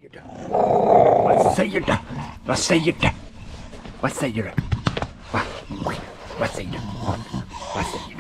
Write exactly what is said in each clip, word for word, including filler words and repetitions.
säger du? Vad säger du? Vad säger du? Vad säger du? Va? Vad säger du? Vad säger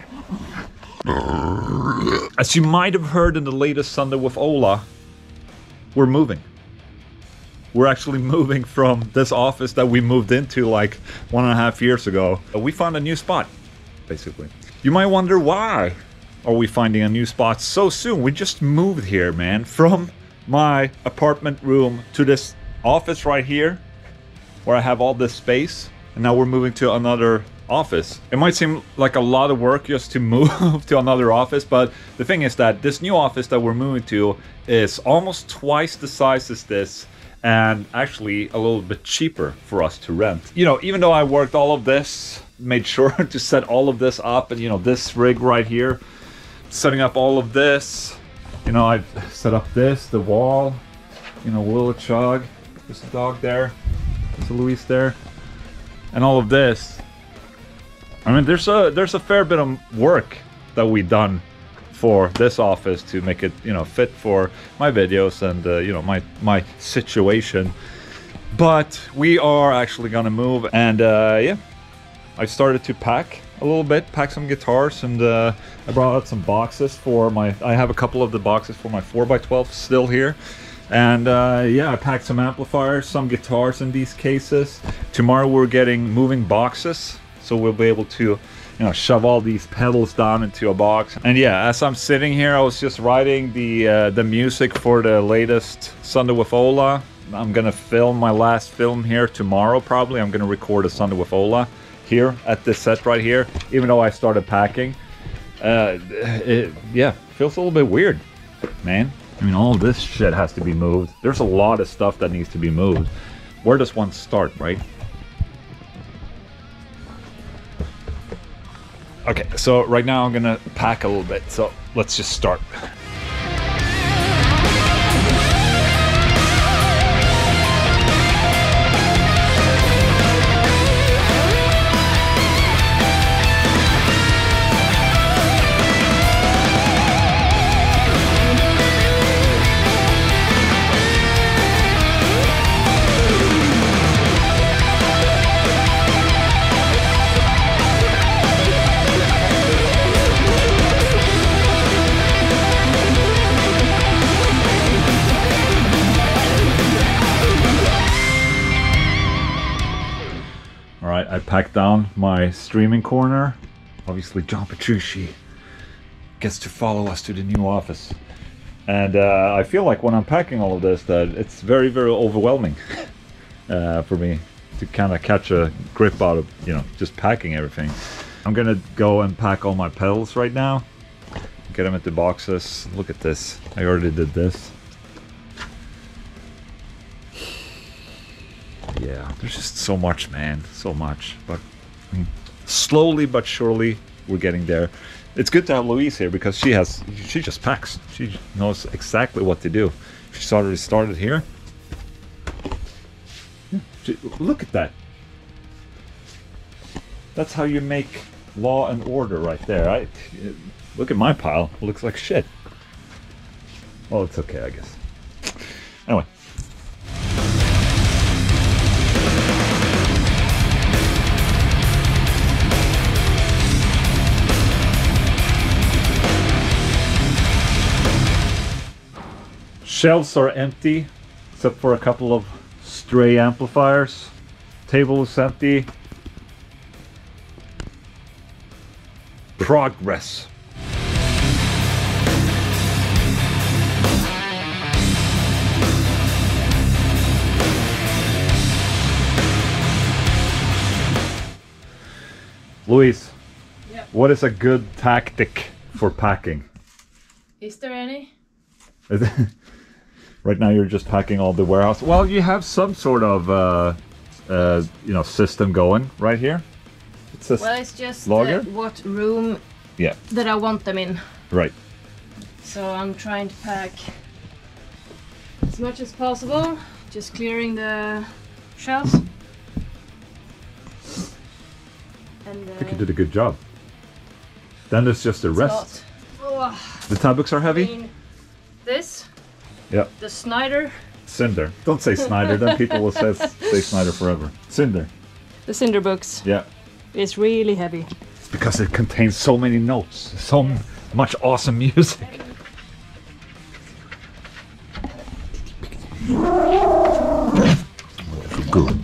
du? As you might have heard in the latest Sunday with Ola, we're moving. We're actually moving from this office that we moved into like one and a half years ago. We found a new spot, basically. You might wonder, why are we finding a new spot so soon? We just moved here, man, from my apartment room to this office right here, where I have all this space, and now we're moving to another office. It might seem like a lot of work just to move to another office, but the thing is that this new office that we're moving to is almost twice the size as this, and actually a little bit cheaper for us to rent. You know, even though I worked all of this, made sure to set all of this up, and you know, this rig right here, setting up all of this, you know, I've set up this, the wall, you know, Willow Chug, there's a dog there, there's a Luis there, and all of this. I mean, there's a there's a fair bit of work that we've done for this office to make it, you know, fit for my videos and uh, you know, my my situation. But we are actually gonna move, and uh, yeah, I started to pack a little bit, pack some guitars, and uh, I brought out some boxes for my. I have a couple of the boxes for my four by twelve still here. And uh, yeah, I packed some amplifiers, some guitars in these cases. Tomorrow we're getting moving boxes, so we'll be able to, you know, shove all these pedals down into a box. And yeah, as I'm sitting here, I was just writing the uh, the music for the latest Sunday with Ola. I'm gonna film my last film here tomorrow, probably. I'm gonna record a Sunday with Ola here at this set right here, even though I started packing. Uh, it, yeah, feels a little bit weird, man. I mean, all this shit has to be moved. There's a lot of stuff that needs to be moved. Where does one start, right? Okay, so right now I'm gonna pack a little bit, so let's just start. I packed down my streaming corner. Obviously John Petrucci gets to follow us to the new office. And uh, I feel like when I'm packing all of this that it's very, very overwhelming uh, for me to kind of catch a grip out of, you know, just packing everything. I'm gonna go and pack all my pedals right now. Get them into boxes. Look at this. I already did this. Yeah, there's just so much, man, so much. But I mean, slowly but surely, we're getting there. It's good to have Louise here because she has, she just packs. She knows exactly what to do. She's already started here. Yeah, she, look at that. That's how you make law and order right there. I look at my pile. It looks like shit. Well, it's okay, I guess. Anyway. Shelves are empty, except for a couple of stray amplifiers. Table is empty. Progress. Louise, yep. What is a good tactic for packing? Is there any? Right now you're just packing all the warehouse. Well, you have some sort of uh, uh, you know, system going right here. It says well, it's just logger. Uh, what room yeah. that I want them in. Right. So I'm trying to pack as much as possible, just clearing the shelves. And, uh, I think you did a good job. Then there's just the rest. Oh, the tab books are heavy? I mean, this, yeah. the Snyder Cinder. Don't say Snyder, then people will say, say Snyder forever. Cinder. The Cinder books. Yeah. It's really heavy. It's because it contains so many notes, so m- much awesome music. Good.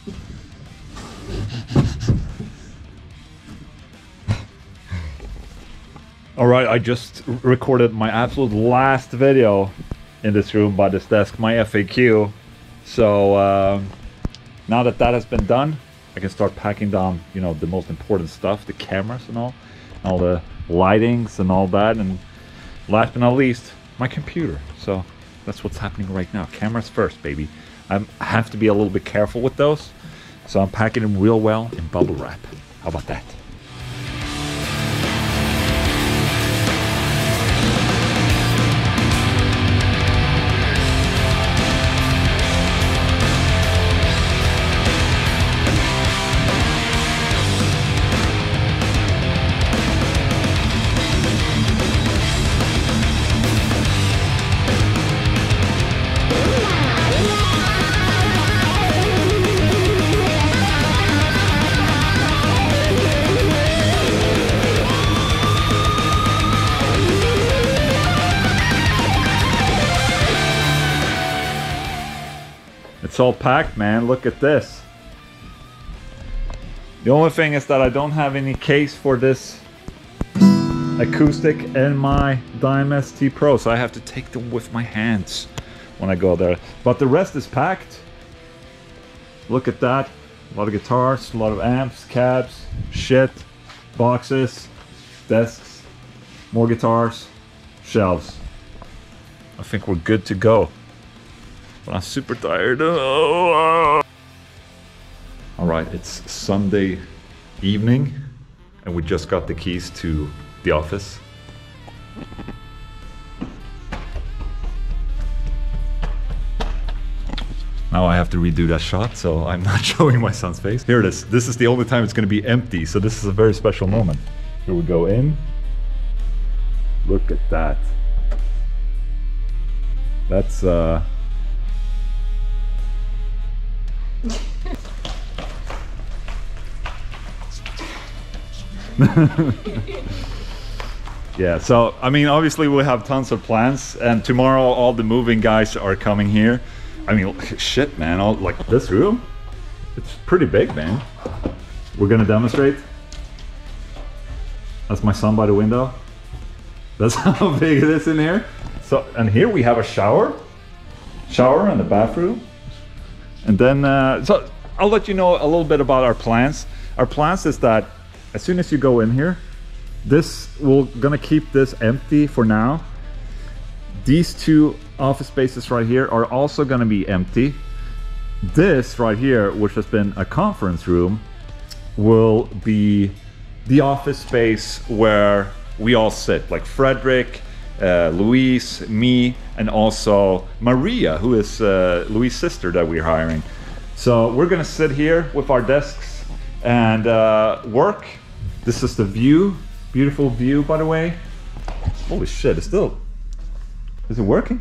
All right, I just recorded my absolute last video in this room by this desk, my F A Q. So um, now that that has been done, I can start packing down, you know, the most important stuff, the cameras and all, all the lightings and all that, and last but not least, my computer. So that's what's happening right now. Cameras first, baby. I'm, I have to be a little bit careful with those, so I'm packing them real well in bubble wrap. How about that? It's all packed, man. Look at this. The only thing is that I don't have any case for this acoustic in my Dime S T Pro, so I have to take them with my hands when I go there. But the rest is packed. Look at that. A lot of guitars, a lot of amps, cabs, shit, boxes, desks, more guitars, shelves. I think we're good to go. But I'm super tired. Oh. All right, it's Sunday evening, and we just got the keys to the office. Now I have to redo that shot, so I'm not showing my son's face. Here it is. This is the only time it's going to be empty, so this is a very special moment. Here we go in. Look at that. That's uh yeah, so I mean, obviously we have tons of plans, and tomorrow all the moving guys are coming here. I mean, shit, man, all, like this room, it's pretty big, man. We're gonna demonstrate. That's my son by the window. That's how big it is in here. So, and here we have a shower, shower and a bathroom. And then, uh, so I'll let you know a little bit about our plans. Our plans is that as soon as you go in here, this, we're gonna keep this empty for now. These two office spaces right here are also gonna be empty. This right here, which has been a conference room, will be the office space where we all sit, like Frederick, uh, Luis, me, and also Maria, who is uh, Luis' sister that we're hiring. So we're gonna sit here with our desks and uh, work. This is the view, beautiful view, by the way. Holy shit, it's still, is it working?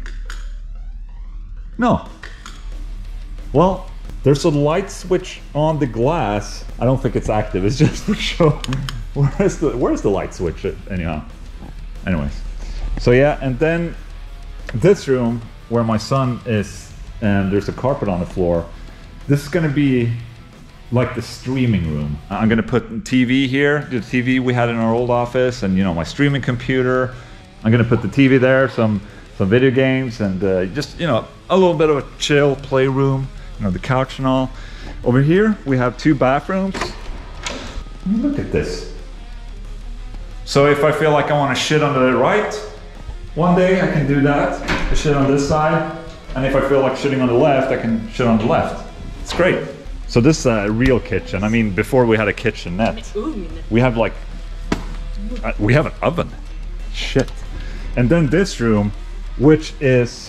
No. Well, there's a light switch on the glass. I don't think it's active, it's just for show. Where's the, where's the light switch anyhow? Anyways. So yeah, and then this room where my son is, and there's a carpet on the floor, this is gonna be like the streaming room. I'm gonna put T V here, the T V we had in our old office, and you know, my streaming computer. I'm gonna put the T V there, some some video games, and uh, just, you know, a little bit of a chill playroom, you know, the couch and all. Over here, we have two bathrooms. Look at this. So if I feel like I wanna shit on the right, one day I can do that, I shit on this side, and if I feel like shitting on the left, I can shit on the left. It's great. So this is a real kitchen. I mean, before we had a kitchenette, we have like, uh, we have an oven. Shit. And then this room, which is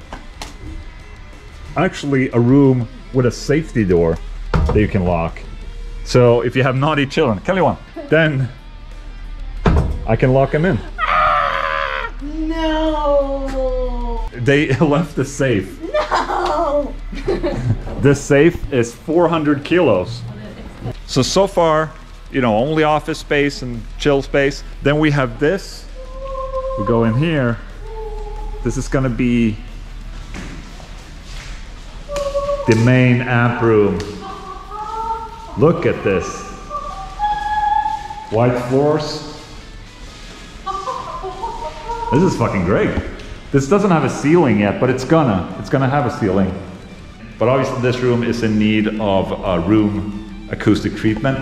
actually a room with a safety door that you can lock. So if you have naughty children, Kelly, then I can lock them in. No! They left the safe. No! This safe is four hundred kilos. So, so far, you know, only office space and chill space. Then we have this. We go in here. This is gonna be the main amp room. Look at this. White floors. This is fucking great. This doesn't have a ceiling yet, but it's gonna. It's gonna have a ceiling. But obviously this room is in need of a room acoustic treatment.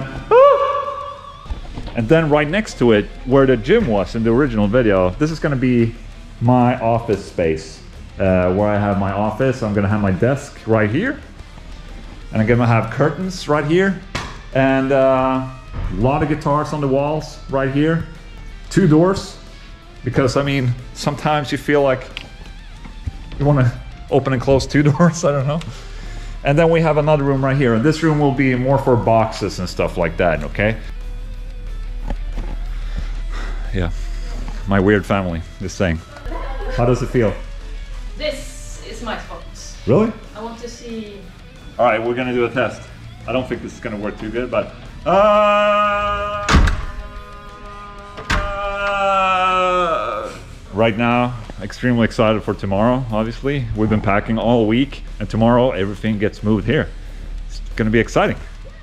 And then right next to it, where the gym was in the original video, this is gonna be my office space. Uh, where I have my office, I'm gonna have my desk right here. And I'm gonna have curtains right here. And uh, a lot of guitars on the walls right here. Two doors. Because I mean, sometimes you feel like you wanna open and close two doors, I don't know. And then we have another room right here. And this room will be more for boxes and stuff like that, okay? Yeah, my weird family, just saying. How does it feel? This is my spot. Really? I want to see. All right, we're gonna do a test. I don't think this is gonna work too good, but uh, uh, right now, extremely excited for tomorrow. Obviously, we've been packing all week, and tomorrow everything gets moved here. It's gonna be exciting.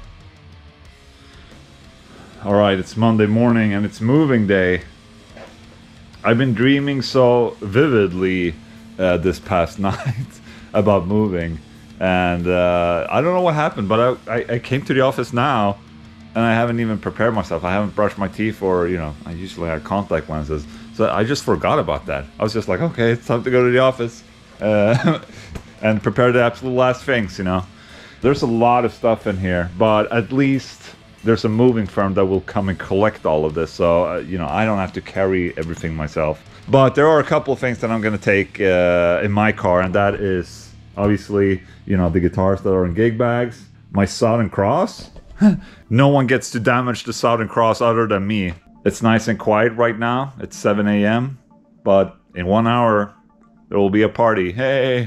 All right, it's Monday morning and it's moving day. I've been dreaming so vividly uh, this past night about moving, and uh, I don't know what happened, but I, I, I came to the office now and I haven't even prepared myself. I haven't brushed my teeth, or, you know, I usually have contact lenses. So I just forgot about that. I was just like, okay, it's time to go to the office uh, and prepare the absolute last things, you know. There's a lot of stuff in here, but at least there's a moving firm that will come and collect all of this, so uh, you know, I don't have to carry everything myself. But there are a couple of things that I'm gonna take uh, in my car, and that is obviously, you know, the guitars that are in gig bags, my Southern Cross. No one gets to damage the Southern Cross other than me. It's nice and quiet right now. It's seven A M but in one hour there will be a party. Hey!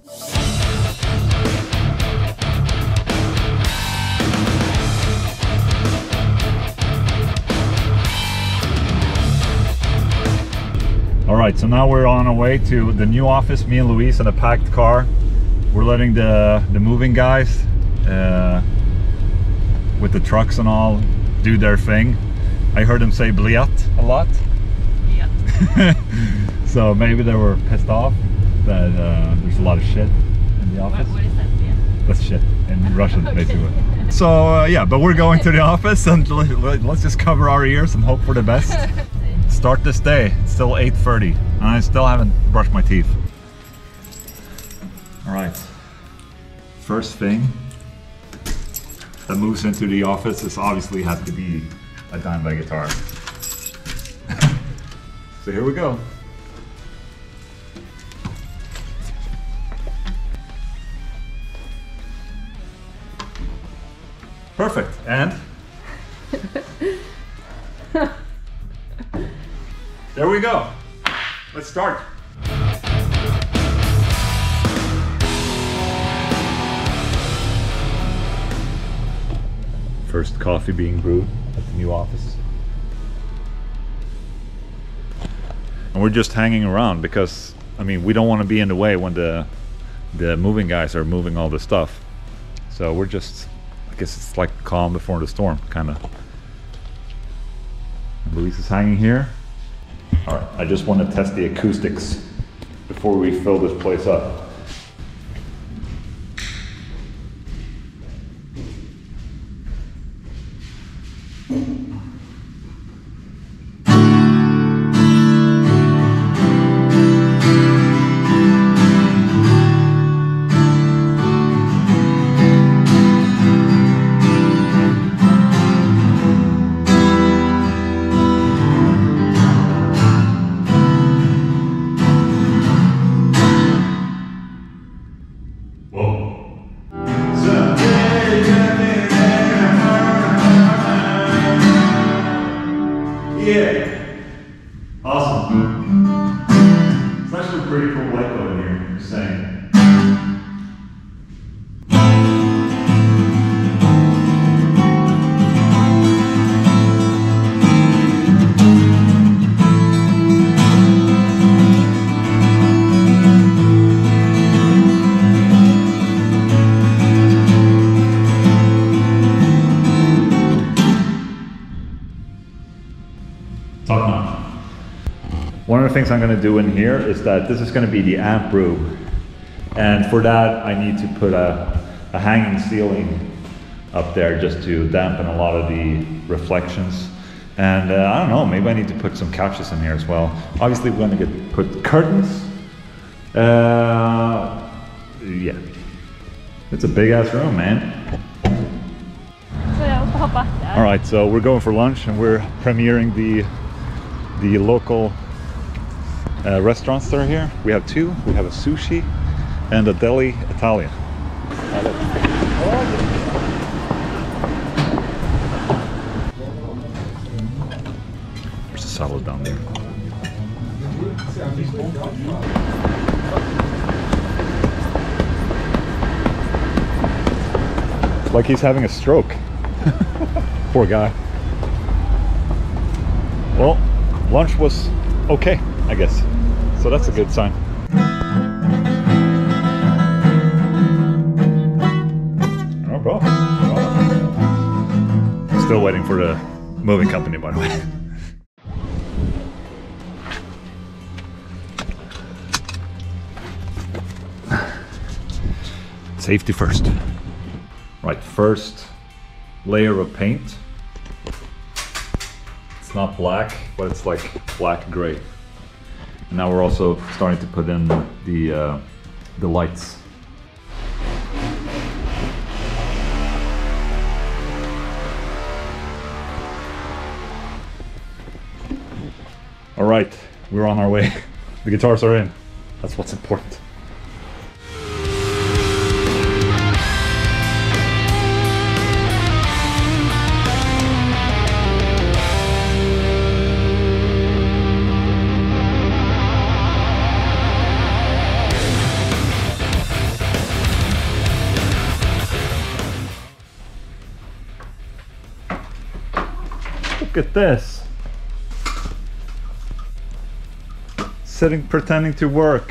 All right, so now we're on our way to the new office, me and Luis in a packed car. We're letting the, the moving guys uh, with the trucks and all do their thing. I heard them say bliat a lot. Yeah. So maybe they were pissed off that uh, there's a lot of shit in the office. What, what is that, bliat? That's shit in Russian, okay. Basically. So uh, yeah, but we're going to the office, and let's just cover our ears and hope for the best. Start this day. It's still eight thirty and I still haven't brushed my teeth. All right, first thing that moves into the office is obviously has to be a Dimebag guitar. So here we go. Perfect. And there we go. Let's start. First coffee being brewed at the new office. And we're just hanging around because, I mean, we don't want to be in the way when the the moving guys are moving all the stuff. So we're just, I guess it's like calm before the storm, kind of. Luis is hanging here. All right, I just want to test the acoustics before we fill this place up. things I'm gonna do in here is that this is gonna be the amp room. And for that, I need to put a, a hanging ceiling up there just to dampen a lot of the reflections. And uh, I don't know, maybe I need to put some couches in here as well. Obviously we're gonna get put curtains. Uh, yeah, it's a big ass room, man. All right, so we're going for lunch and we're premiering the the local uh, restaurants that are here. We have two. We have a sushi and a deli Italian. There's a salad down there. Like he's having a stroke. Poor guy. Well, lunch was okay, I guess. So that's a good sign. Oh, bro. Oh. Still waiting for the moving company, by the way. Safety first. Right, first layer of paint. It's not black, but it's like black gray. And now we're also starting to put in the uh, the lights. All right, we're on our way. The guitars are in. That's what's important. Look at this. Sitting pretending to work.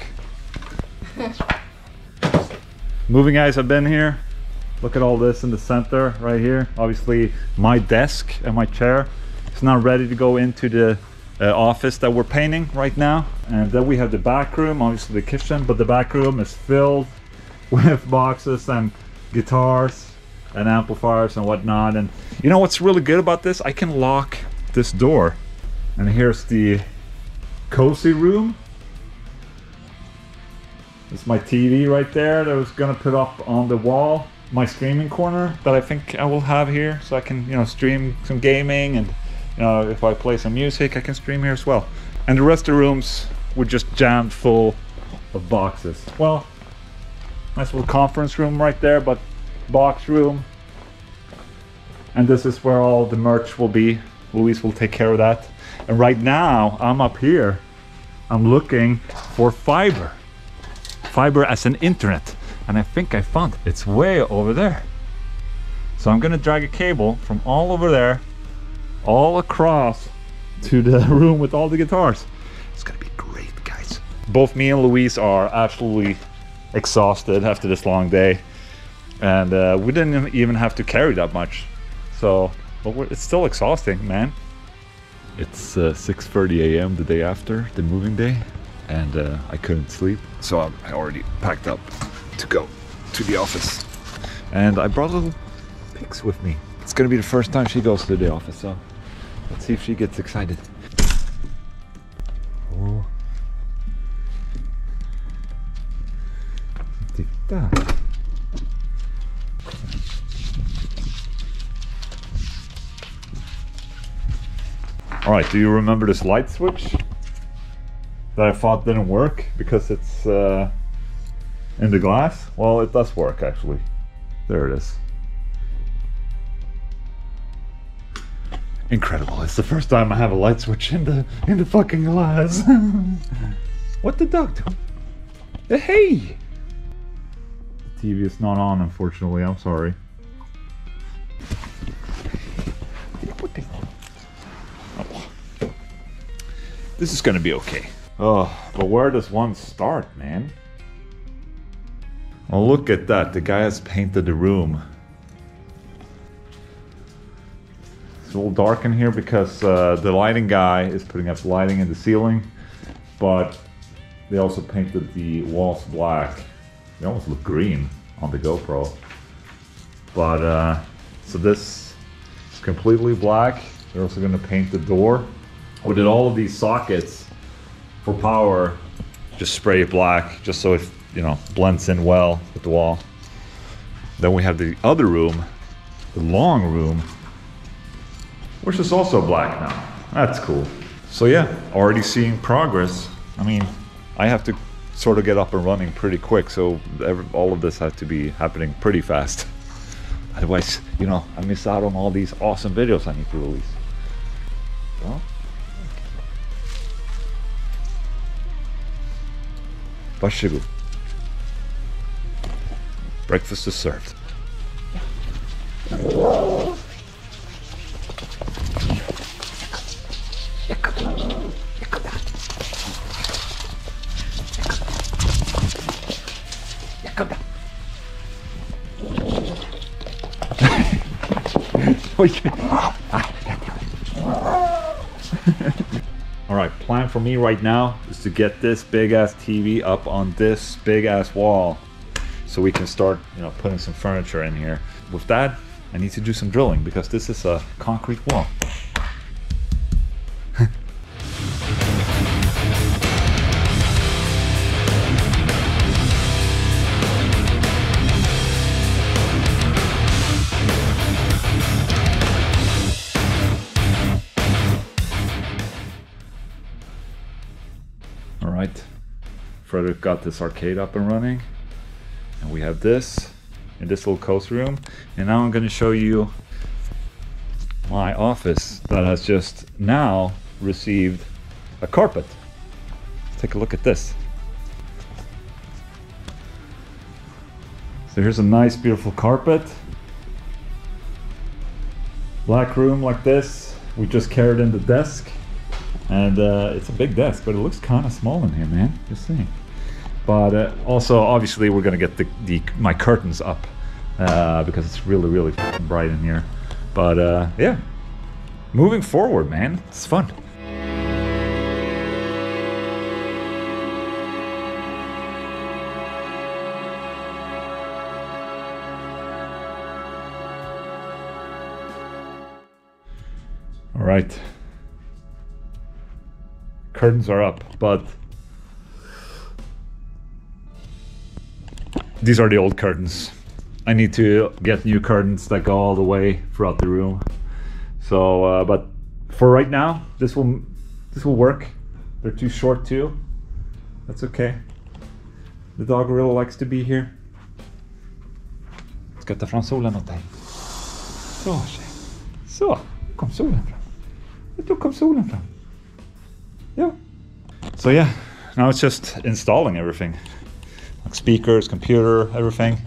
Moving guys have been here. Look at all this in the center right here. Obviously my desk and my chair is now ready to go into the uh, office that we're painting right now. And then we have the back room, obviously the kitchen, but the back room is filled with boxes and guitars and amplifiers and whatnot. And you know what's really good about this? I can lock this door. And here's the cozy room. It's my T V right there that I was gonna put up on the wall. My streaming corner that I think I will have here, so I can, you know, stream some gaming, and you know, if I play some music, I can stream here as well. And the rest of the rooms were just jammed full of boxes. Well, nice little conference room right there, but box room. And this is where all the merch will be. Luis will take care of that. And right now I'm up here, I'm looking for fiber fiber as an internet, and I think I found it. It's way over there. So I'm gonna drag a cable from all over there all across to the room with all the guitars. It's gonna be great, guys. Both me and Luis are absolutely exhausted after this long day. And uh, we didn't even have to carry that much, so but we're, it's still exhausting, man. It's uh, six thirty a m the day after the moving day, and uh, I couldn't sleep, so I, I already packed up to go to the office. And I brought little pigs with me. It's gonna be the first time she goes to the office, so let's see if she gets excited. Oh. Titta. All right, do you remember this light switch that I thought didn't work because it's uh, in the glass? Well, it does work actually. There it is. Incredible! It's the first time I have a light switch in the in the fucking glass. What the dog do? Hey! The T V is not on, unfortunately. I'm sorry. This is gonna be okay. Oh, but where does one start, man? Oh, look at that. The guy has painted the room. It's a little dark in here because uh, the lighting guy is putting up lighting in the ceiling. but they also painted the walls black. They almost look green on the GoPro. But uh, so this is completely black. They're also going to paint the door. We did all of these sockets for power, just spray it black, just so it, you know, blends in well with the wall. Then we have the other room, the long room, which is also black now. That's cool. So yeah, already seeing progress. I mean, I have to sort of get up and running pretty quick, so every, all of this has to be happening pretty fast. Otherwise, you know, I miss out on all these awesome videos I need to release. Well, varsågod. Breakfast is served. Alright, plan for me right now is to get this big ass T V up on this big ass wall so we can start, you know, putting some furniture in here. With that, I need to do some drilling because this is a concrete wall. Alright, Frederick got this arcade up and running, and we have this in this little coast room, and now I'm going to show you my office that has just now received a carpet. Let's take a look at this. So here's a nice beautiful carpet, black room like this. We just carried in the desk. And uh, it's a big desk, but it looks kind of small in here, man. Just saying. But uh, also, obviously, we're gonna get the, the my curtains up uh, because it's really, really bright in here. But uh, yeah, moving forward, man, it's fun. All right. Curtains are up, but these are the old curtains. I need to get new curtains that go all the way throughout the room. So, uh, but for right now, this will this will work. They're too short too. That's okay. The dog really likes to be here. Ska ta fram solen åt dig. Så, tjej. Så, kom solen fram. Då kom solen fram. Yeah. So yeah, now it's just installing everything. Like speakers, computer, everything.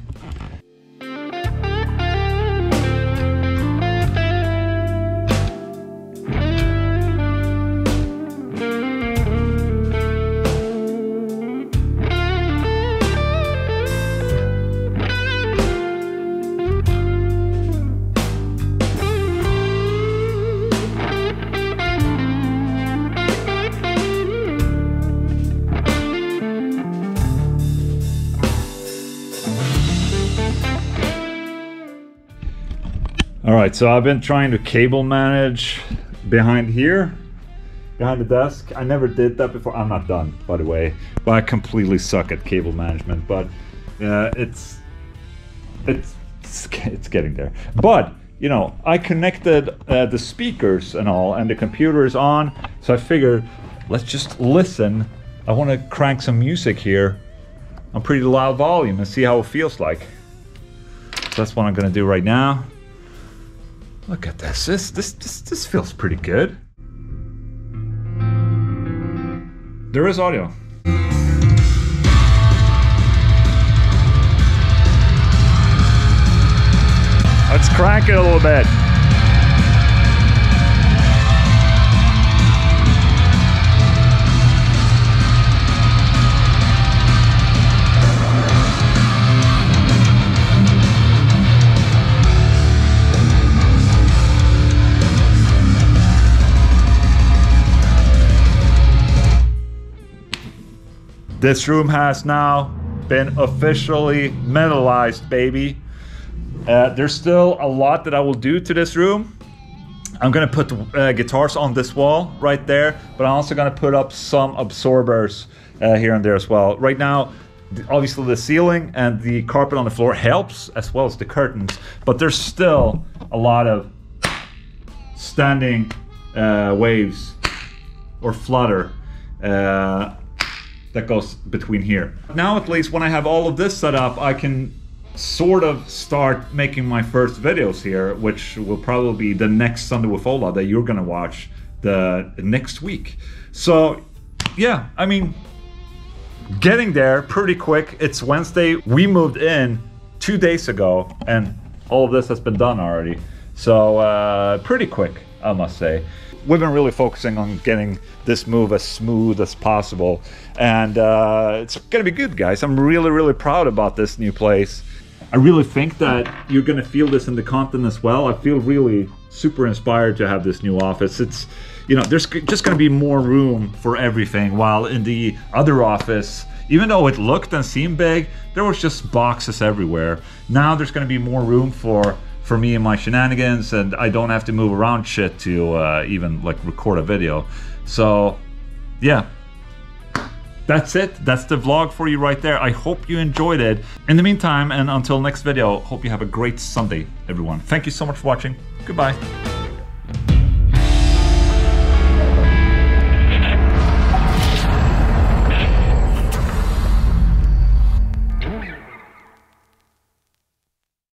Alright, so I've been trying to cable manage behind here, behind the desk. I never did that before. I'm not done, by the way, but I completely suck at cable management, but uh, it's, it's, it's getting there. But, you know, I connected uh, the speakers and all, and the computer is on, so I figured, let's just listen. I want to crank some music here on pretty loud volume and see how it feels like. So that's what I'm gonna do right now. Look at this. This this this, this feels pretty good. There is audio. Let's crank it a little bit. This room has now been officially metalized, baby. Uh, there's still a lot that I will do to this room. I'm gonna put uh, guitars on this wall right there, but I'm also gonna put up some absorbers uh, here and there as well. Right now, obviously the ceiling and the carpet on the floor helps, as well as the curtains, but there's still a lot of standing uh, waves or flutter uh, that goes between here. Now at least when I have all of this set up, I can sort of start making my first videos here, which will probably be the next Sunday with Ola that you're gonna watch the next week. So yeah, I mean, getting there pretty quick. It's Wednesday. We moved in two days ago and all of this has been done already. So uh, pretty quick, I must say. We've been really focusing on getting this move as smooth as possible. And uh, it's gonna be good, guys. I'm really, really proud about this new place. I really think that you're gonna feel this in the content as well. I feel really super inspired to have this new office. It's, you know, there's just gonna be more room for everything, while in the other office, even though it looked and seemed big, there was just boxes everywhere. Now there's gonna be more room for for me and my shenanigans, and I don't have to move around shit to uh, even like record a video. So yeah, that's it. That's the vlog for you right there. I hope you enjoyed it. In the meantime, and until next video, hope you have a great Sunday, everyone. Thank you so much for watching. Goodbye.